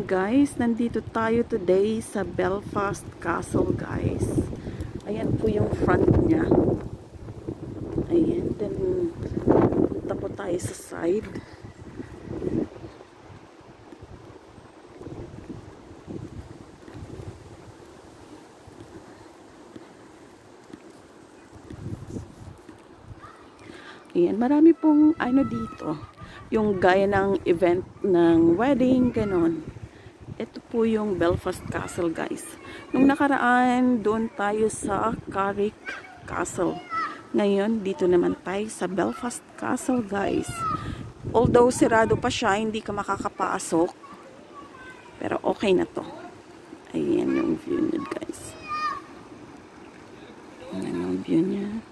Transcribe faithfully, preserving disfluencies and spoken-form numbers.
Ayan guys, nandito tayo today sa Belfast Castle guys. Ayan po yung front niya. Ayan, then punta po tayo sa side. Ayan, marami pong ano dito. Yung gaya ng event ng wedding, ganon. Ito po yung Belfast Castle guys. Nung nakaraan, doon tayo sa Carrick Castle. Ngayon, dito naman tayo sa Belfast Castle guys. Although sirado pa siya, hindi ka makakapasok. Pero okay na to. Ayan yung view niya guys. Ayan yung view niya.